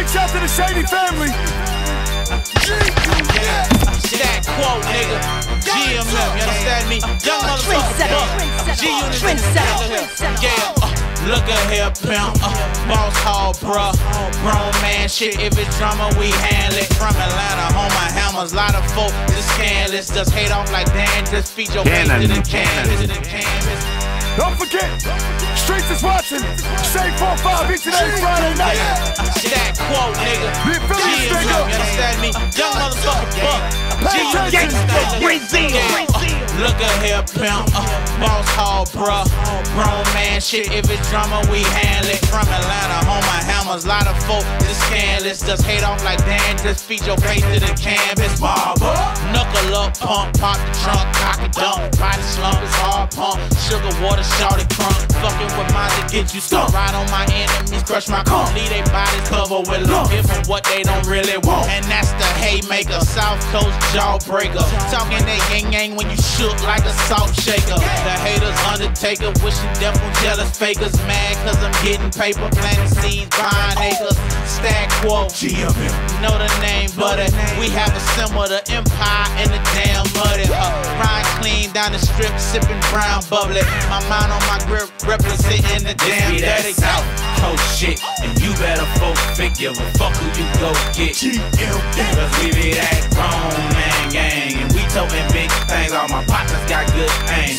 Reach out to the Shady family. Stack quote, nigga. GMM, you understand me? Young motherfucker, buck. G-Unit, yeah. Look at here, pimp. Boss hall, bruh. Grown man shit. If it's drama, we handle it. From Atlanta, home my hammers. Lot of folk just scandalous. Just hate off like Dan. Just feed your face to the canvas. Don't forget, Streets is watching. Shade 4-5 each and every Friday night. Stack quote, nigga. The affiliate GMM, nigga. you understand me? Young motherfucker, buck. Pay Brazil. Look at here, pimp. Boss hall, bruh. Grown man shit. If it's drama, we handle it. From Atlanta, home my hammers. Lot of folk just scandalous. Just hate off like Dan. Just feed your face to the canvas. Barber. Knuckle up, pump. Pop the trunk. Cock it dump. Body slump is hard pump. Sugar water, shawty crunk. Fucking with mine to get you stuck. Ride on my enemies, crush my car. Leave they bodies covered with love. Give them what they don't really want. And that's the haymaker. South Coast jawbreaker. Talking that yang when you shook like a salt shaker. The haters undertaker, wishing death on jealous fakers. Mad cause I'm getting paper, planting seeds, buying acres. Stack quo, know the name, buddy. We have assembled the empire in the damn muddy. Ride clean down the strip, sipping brown bubbly. My mind on my grip, representing the damn dirty South Coast shit. And you better folk figure a fuck who you go get. Cause we be that grown man gang. And we toting big things, all my partners got good aim.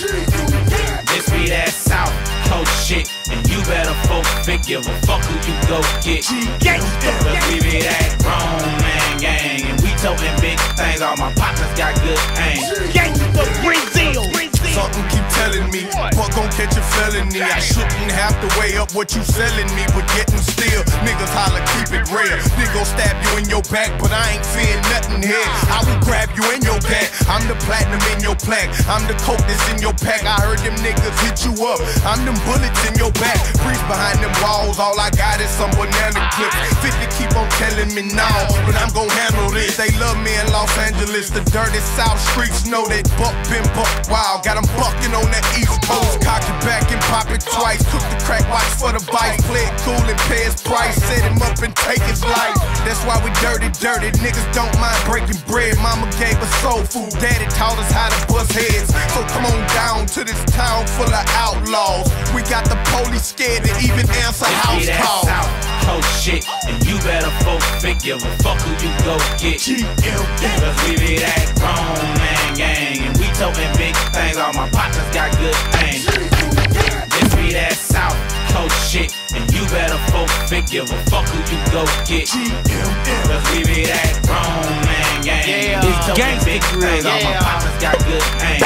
This be that South Coast shit. And you better folk figure a fuck who you go get. Cause we be that grown man gang. And we toting big things, all my partners got good aim. Gangsta Brazil. Something keep telling me, fuck gon' catch a felony. I shouldn't have to weigh up what you selling me, but getting still, niggas holler, keep it real. Nigga gon' stab you in your back, but I ain't fearing nothing here. I will grab you in your back. I'm the platinum in your plaque. I'm the coke that's in your pack. I heard them niggas hit you up. I'm them bullets in your back. Breeze behind them walls. All I got is some banana clips. 50 keep on telling me no, but I'm gon' handle this. They love me in Los Angeles. The dirty South streets know that buck been buck wild. Got 'em bucking on that East Coast. Cock it back and pop it twice. Cook the crack, watch for the bites. Play it cool and pay his price. Set him up and take his life. That's why we dirty. Niggas don't mind breaking bread. Mama gave us soul food. Daddy taught us how to bust heads. So come on down to this town full of outlaws. We got the police scared to even answer house calls. South Coast shit. And you better folk figure a fuck who you go get. Cause we be that grown man gang. And we toting big things, all my partners got good aim. This be that South Coast shit. And you better folk figure a fuck who you go get. Cause we be that grown man gang. We toting big things, all my partners got good aim.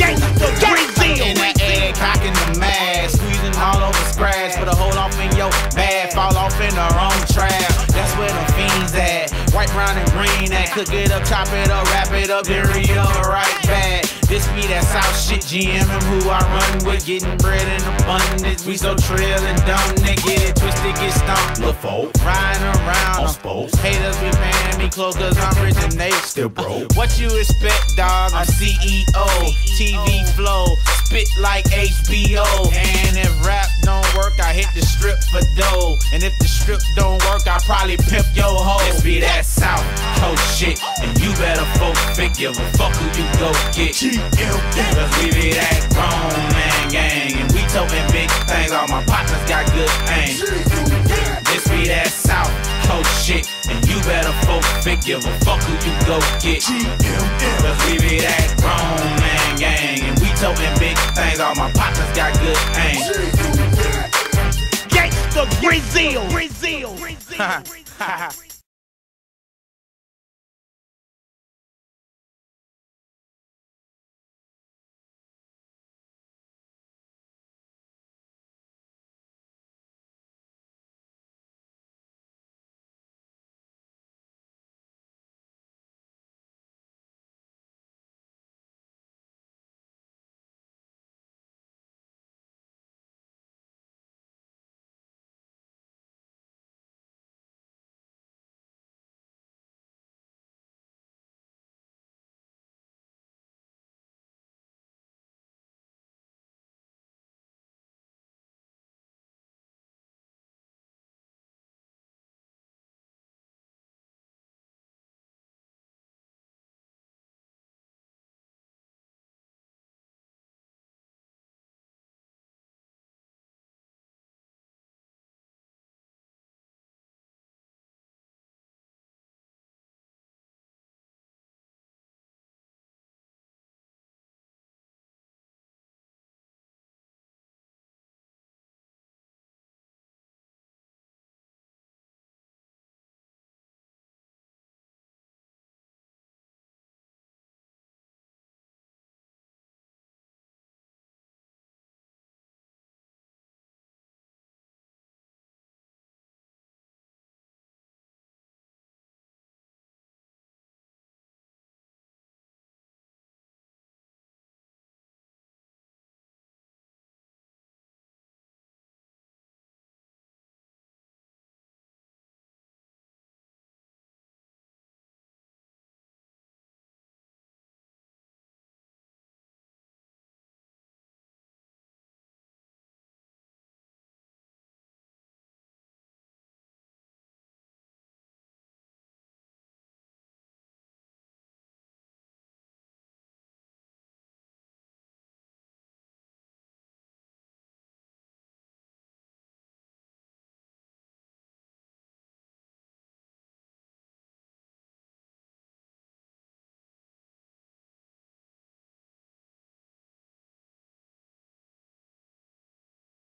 In that egg, cocking the mask, squeezing all over scratch. Put a hole off in your bag, fall off in the wrong trap. That's where the fiends at. White, brown, and green at. Cook it up, chop it up, wrap it up, then re-up right back. This be that South shit, GMM who I run with. Getting bread in abundance. We so trill and dumb, they get it twisted, get stumped. Riding around haters be paying me close cause I'm rich and they still broke. What you expect, dog? I'm CEO, TV flow, spit like HBO. And if rap don't work, I hit the strip for dough. And if the strip don't work, I probably pimp your hoe. This be that South Coast shit. And you better folk figure a fuck who you go get. Cause we be that grown man gang. And we toting big things, all my partners got good aim. This be that South Coast shit. And you better folk figure a fuck who you go get. Cause we be that grown man gang. And we toting big things, all my partners got good aim. Gangsta Brazil.